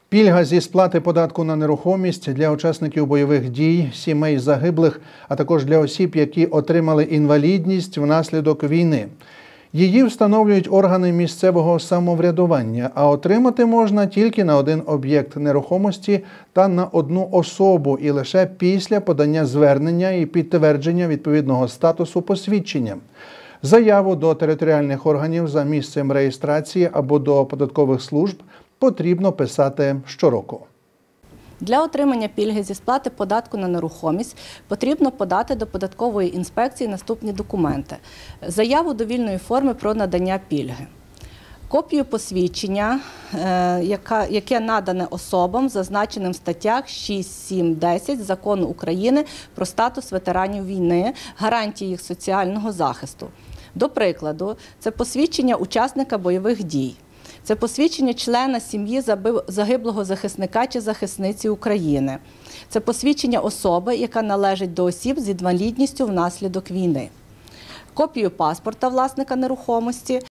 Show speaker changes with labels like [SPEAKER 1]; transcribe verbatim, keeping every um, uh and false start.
[SPEAKER 1] Пільга зі сплати податку на нерухомість для учасників бойових дій, сімей загиблих, а також для осіб, які отримали інвалідність внаслідок війни. Її встановлюють органи місцевого самоврядування, а отримати можна тільки на один об'єкт нерухомості та на одну особу і лише після подання звернення і підтвердження відповідного статусу посвідчення. Заяву до територіальних органів за місцем реєстрації або до податкових служб потрібно писати щороку.
[SPEAKER 2] Для отримання пільги зі сплати податку на нерухомість потрібно подати до податкової інспекції наступні документи. Заяву довільної форми про надання пільги. Копію посвідчення, яке надане особам, зазначеним в статтях шість, сім, десять Закону України про статус ветеранів війни, гарантії їх соціального захисту. До прикладу, це посвідчення учасника бойових дій. Це посвідчення члена сім'ї загиблого захисника чи захисниці України. Це посвідчення особи, яка належить до осіб з інвалідністю внаслідок війни. Копію паспорта власника нерухомості.